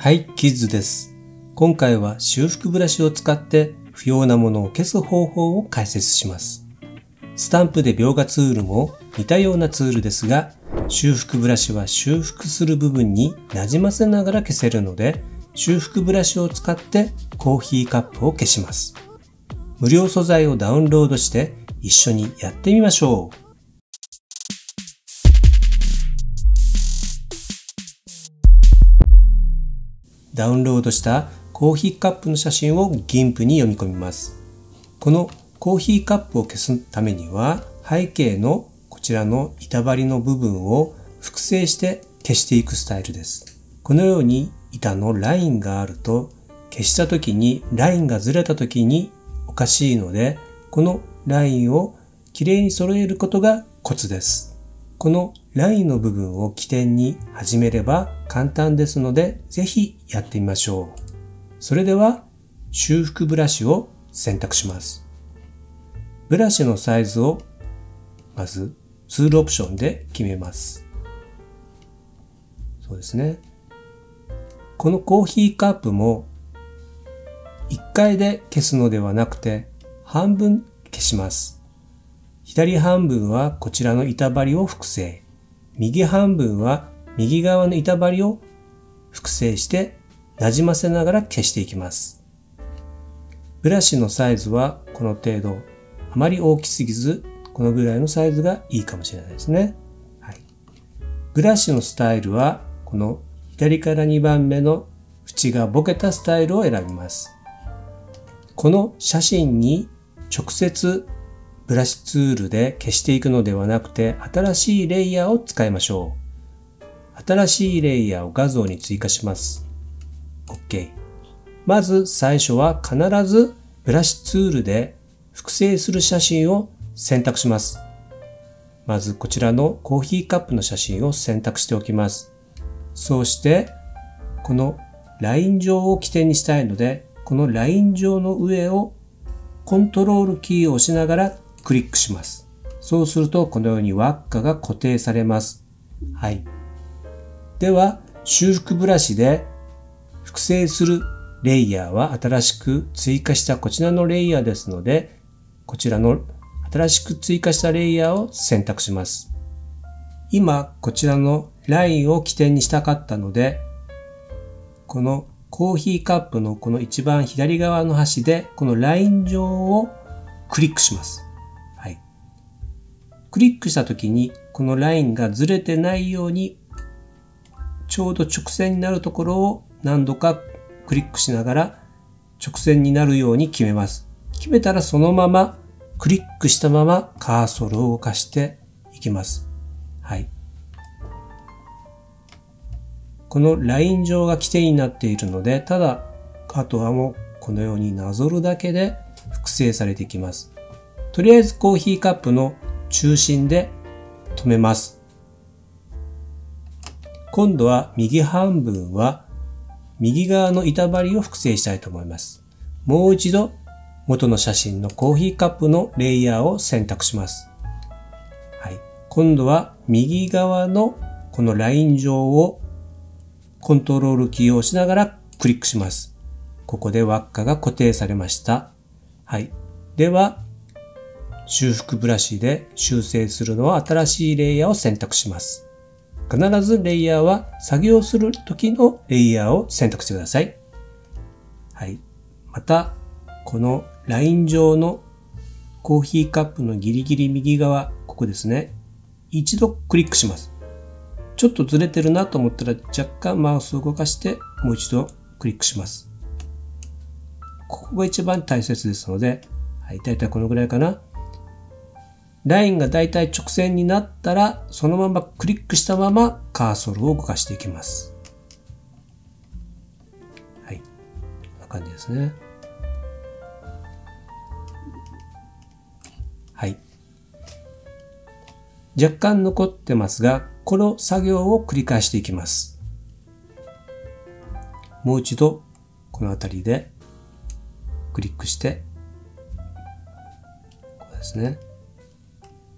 はい、キッズです。今回は修復ブラシを使って不要なものを消す方法を解説します。スタンプで描画ツールも似たようなツールですが、修復ブラシは修復する部分になじませながら消せるので、修復ブラシを使ってコーヒーカップを消します。無料素材をダウンロードして一緒にやってみましょう。ダウンロードしたコーヒーカップの写真を GIMP に読み込みます。このコーヒーカップを消すためには、背景のこちらの板張りの部分を複製して消していくスタイルです。このように板のラインがあると、消した時にラインがずれた時におかしいので、このラインをきれいに揃えることがコツです。このラインの部分を起点に始めれば簡単ですので、ぜひやってみましょう。それでは修復ブラシを選択します。ブラシのサイズをまずツールオプションで決めます。そうですね。このコーヒーカップも1回で消すのではなくて半分消します。左半分はこちらの板張りを複製。右半分は右側の板張りを複製してなじませながら消していきます。ブラシのサイズはこの程度。あまり大きすぎず、このぐらいのサイズがいいかもしれないですね。はい、ブラシのスタイルはこの左から2番目の縁がボケたスタイルを選びます。この写真に直接ブラシツールで消していくのではなくて、新しいレイヤーを使いましょう。新しいレイヤーを画像に追加します。OK。まず最初は必ずブラシツールで複製する写真を選択します。まずこちらのコーヒーカップの写真を選択しておきます。そうして、このライン上を起点にしたいので、このライン上の上をコントロールキーを押しながらクリックします。そうするとこのように輪っかが固定されます。はい。では、修復ブラシで複製するレイヤーは新しく追加したこちらのレイヤーですので、こちらの新しく追加したレイヤーを選択します。今、こちらのラインを起点にしたかったので、このコーヒーカップのこの一番左側の端で、このライン上をクリックします。はい。クリックしたときに、このラインがずれてないように、ちょうど直線になるところを何度かクリックしながら直線になるように決めます。決めたらそのままクリックしたままカーソルを動かしていきます。はい。このライン上が起点になっているので、ただ、あとはもうこのようになぞるだけで複製されていきます。とりあえずコーヒーカップの中心で止めます。今度は右半分は右側の板張りを複製したいと思います。もう一度元の写真のコーヒーカップのレイヤーを選択します。はい。今度は右側のこのライン上をコントロールキーを押しながらクリックします。ここで輪っかが固定されました。はい。では、修復ブラシで修正するのは新しいレイヤーを選択します。必ずレイヤーは作業する時のレイヤーを選択してください。はい。また、このライン上のコーヒーカップのギリギリ右側、ここですね。一度クリックします。ちょっとずれてるなと思ったら若干マウスを動かしてもう一度クリックします。ここが一番大切ですので、はい、だいたいこのぐらいかな。ラインがだいたい直線になったら、そのままクリックしたままカーソルを動かしていきます。はい。こんな感じですね。はい。若干残ってますが、この作業を繰り返していきます。もう一度、この辺りでクリックして、こうですね。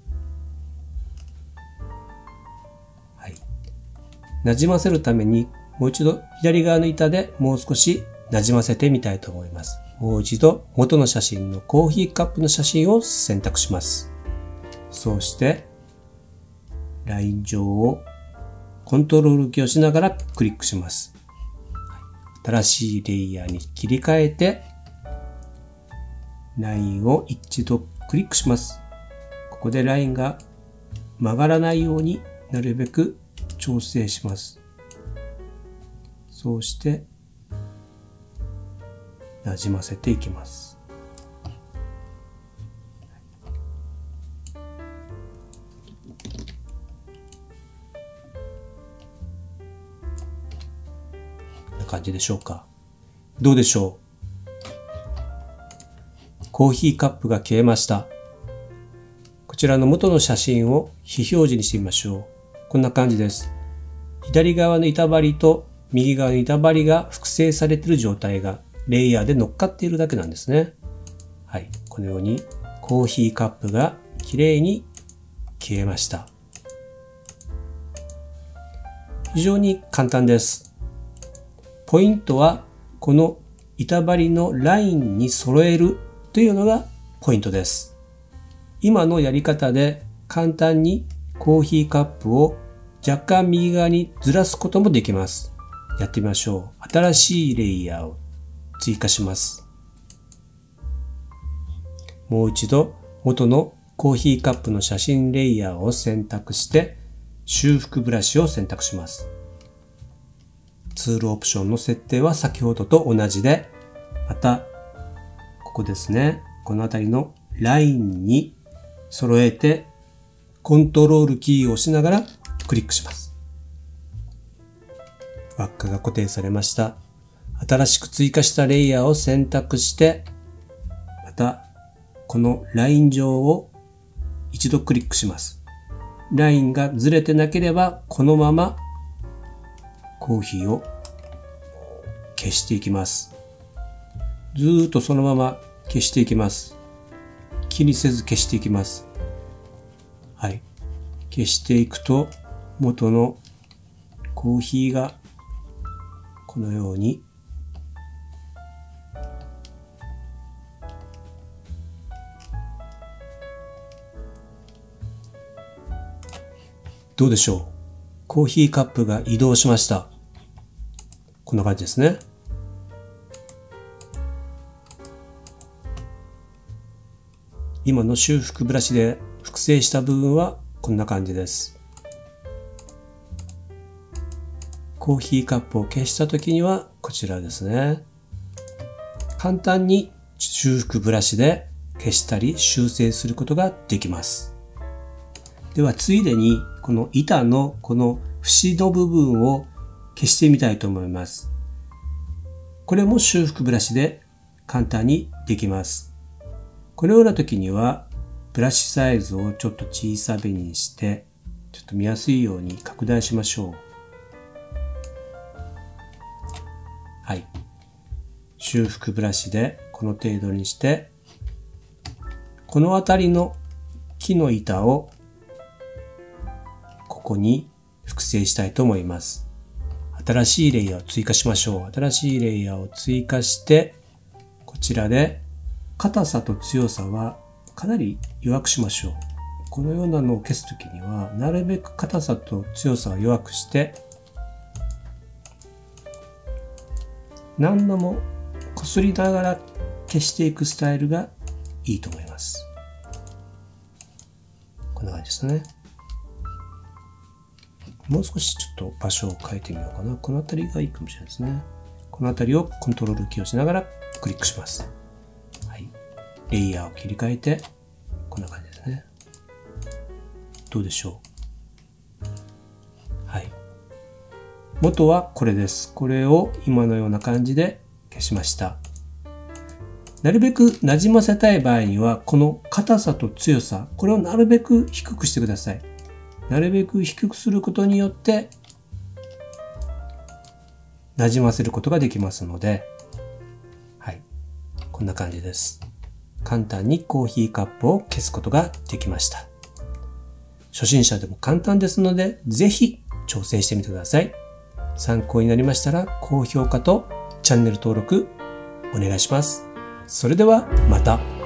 なじませるためにもう一度左側の板でもう少しなじませてみたいと思います。もう一度元の写真のコーヒーカップの写真を選択します。そうしてライン上をコントロールキーを押しながらクリックします。新しいレイヤーに切り替えてラインを一度クリックします。ここでラインが曲がらないようになるべく調整します。そうしてなじませていきます。こんな感じでしょうか。どうでしょう。コーヒーカップが消えました。こちらの元の写真を非表示にしてみましょう。こんな感じです。左側の板張りと右側の板張りが複製されている状態がレイヤーで乗っかっているだけなんですね。はい。このようにコーヒーカップがきれいに消えました。非常に簡単です。ポイントはこの板張りのラインに揃えるというのがポイントです。今のやり方で簡単にコーヒーカップを若干右側にずらすこともできます。やってみましょう。新しいレイヤーを追加します。もう一度元のコーヒーカップの写真レイヤーを選択して修復ブラシを選択します。ツールオプションの設定は先ほどと同じで、またここですね。この辺りのラインに揃えてコントロールキーを押しながらクリックします。輪っかが固定されました。新しく追加したレイヤーを選択して、またこのライン上を一度クリックします。ラインがずれてなければこのままコーヒーを消していきます。ずーっとそのまま消していきます。気にせず消していきます。はい。消していくと元のコーヒーがこのようにどうでしょう。コーヒーカップが移動しました。こんな感じですね。今の修復ブラシで複製した部分はこんな感じです。コーヒーカップを消した時にはこちらですね。簡単に修復ブラシで消したり修正することができます。ではついでにこの板のこの節の部分を消してみたいと思います。これも修復ブラシで簡単にできます。このような時にはブラシサイズをちょっと小さめにしてちょっと見やすいように拡大しましょう。はい。修復ブラシでこの程度にしてこの辺りの木の板をここに複製したいと思います。新しいレイヤーを追加しましょう。新しいレイヤーを追加してこちらで硬さと強さはかなり弱くしましょう。このようなのを消すときにはなるべく硬さと強さを弱くして何度もこすりながら消していくスタイルがいいと思います。こんな感じですね。もう少しちょっと場所を変えてみようかな。この辺りがいいかもしれないですね。この辺りをコントロールキーをしながらクリックします。はい。レイヤーを切り替えて、こんな感じですね。どうでしょう。はい。元はこれです。これを今のような感じで消しました。なるべく馴染ませたい場合には、この硬さと強さ、これをなるべく低くしてください。なるべく低くすることによって、馴染ませることができますので、はい。こんな感じです。簡単にコーヒーカップを消すことができました。初心者でも簡単ですので、ぜひ挑戦してみてください。 参考になりましたら高評価とチャンネル登録お願いします。それではまた。